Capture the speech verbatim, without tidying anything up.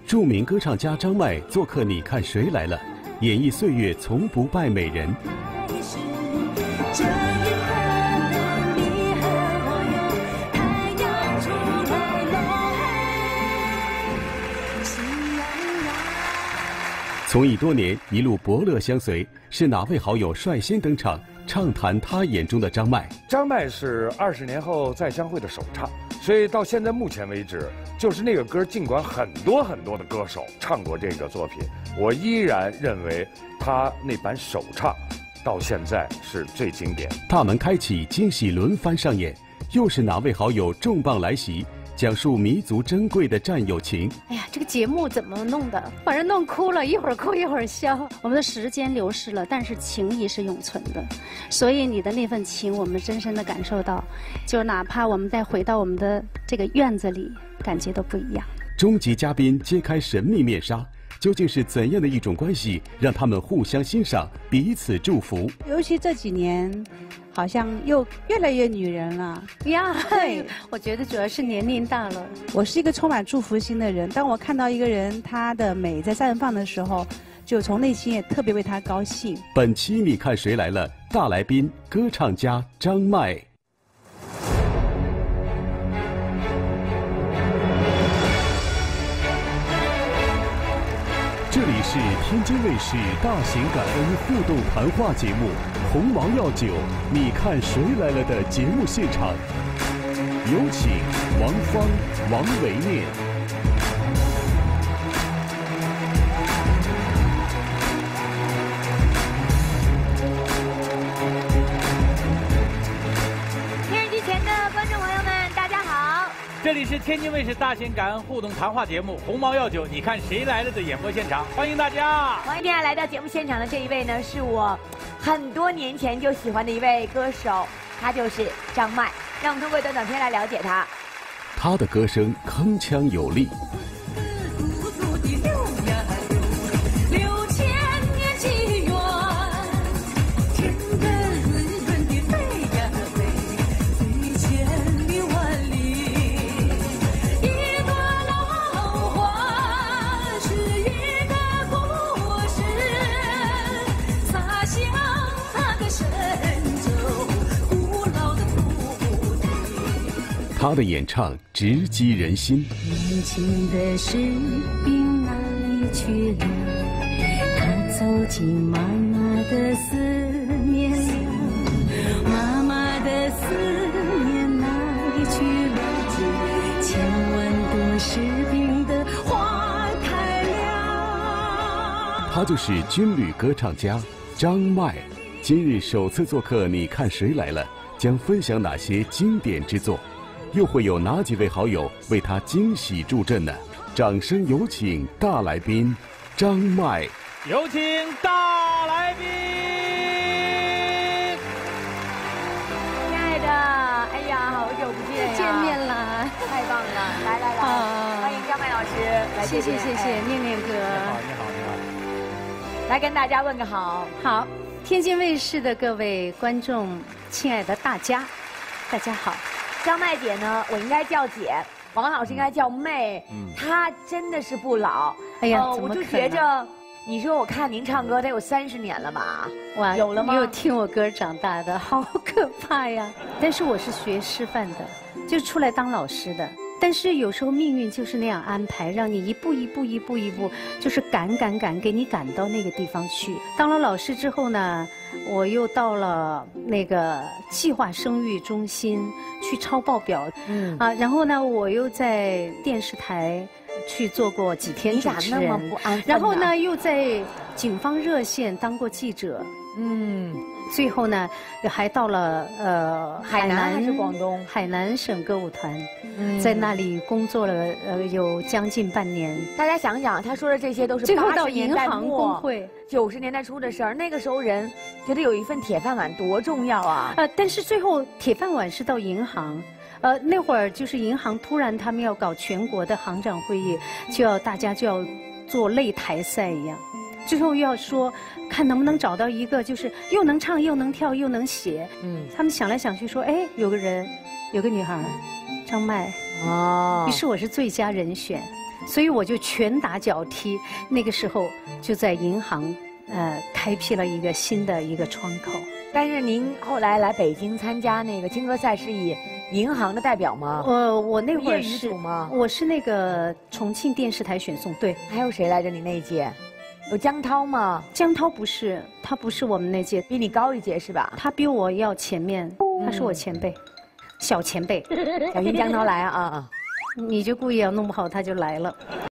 著名歌唱家张麦做客《你看谁来了》，演绎岁月从不败美人。从艺多年，一路伯乐相随，是哪位好友率先登场，畅谈他眼中的张麦？ 张麦是二十年后再相会的首唱，所以到现在目前为止，就是那个歌，尽管很多很多的歌手唱过这个作品，我依然认为他那版首唱到现在是最经典。 大门开启，惊喜轮番上演，又是哪位好友重磅来袭？讲述弥足珍贵的战友情。 哎呀，这个节目怎么弄的？反正弄哭了，一会儿哭一会儿笑。我们的时间流逝了，但是情谊是永存的。所以你的那份情，我们深深的感受到，就哪怕我们再回到我们的这个院子里，感觉都不一样。 终极嘉宾揭开神秘面纱，究竟是怎样的一种关系，让他们互相欣赏，彼此祝福？ 尤其这几年。好像又越来越女人了呀！对，我觉得主要是年龄大了。 我是一个充满祝福心的人，当我看到一个人她的美在绽放的时候，就从内心也特别为她高兴。 本期你看谁来了？大来宾歌唱家张麦。这里是天津卫视大型感恩互动谈话节目《鸿茅药酒你看谁来了》的节目现场，有请王芳、王维念。 电视机前的观众朋友们，大家好。 这里是天津卫视大型感恩互动谈话节目《鸿茅药酒你看谁来了》的演播现场，欢迎大家！ 欢迎今天来到节目现场的这一位呢，是我很多年前就喜欢的一位歌手，他就是张麦。让我们通过短短片来了解他。 他的歌声铿锵有力。他的演唱直击人心。 年轻的士兵哪里去了？他走进妈妈的思念了，妈妈的思念哪里去了？千万朵士兵的花开了。 他就是军旅歌唱家张麦，今日首次做客《你看谁来了》，将分享哪些经典之作？又会有哪几位好友为他惊喜助阵呢？掌声有请大来宾张麦。 有请大来宾。 亲爱的，哎呀，好久不见呀！ 见面了， 太棒了！来来来，啊、欢迎张麦老师来谢谢谢谢，哎、念念哥。 你好，你好，你好。 来跟大家问个好。 好，天津卫视的各位观众，亲爱的大家，大家好。 张麦姐呢，我应该叫姐，王老师应该叫妹。嗯，她真的是不老。 哎呀， 呃、我就觉着，你说我看您唱歌得有三十年了吧？ 哇， 有了吗？ 你有听我歌长大的，好可怕呀！但是我是学师范的，就出来当老师的。但是有时候命运就是那样安排，让你一步一步一步一步，就是赶赶赶，给你赶到那个地方去。当了老师之后呢，我又到了那个计划生育中心去抄报表，嗯啊，然后呢，我又在电视台去做过几天主持人， 你咋那么不安分呢？ 然后呢，又在警方热线当过记者，嗯。最后呢，还到了呃海南还是广东海南省歌舞团，嗯、在那里工作了呃有将近半年。 大家想想，他说的这些都是最后到银行工会九十年代初的事儿。那个时候人觉得有一份铁饭碗多重要啊！ 呃，但是最后铁饭碗是到银行。呃，那会儿就是银行突然他们要搞全国的行长会议，就要大家就要做擂台赛一样。最后又要说，看能不能找到一个就是又能唱又能跳又能写。嗯，他们想来想去说，哎，有个人，有个女孩，张麦。哦。于是我是最佳人选。 所以我就拳打脚踢。那个时候就在银行，呃，开辟了一个新的一个窗口。 但是您后来来北京参加那个青歌赛，是以银行的代表吗？ 呃，我那会儿业余是组吗？ 我是那个重庆电视台选送，对。 还有谁来着？你那一届有江涛吗？ 江涛不是，他不是我们那届， 比你高一届是吧？ 他比我要前面，他是我前辈，嗯、小前辈。 小心江涛来啊啊！ 你就故意要弄不好，他就来了。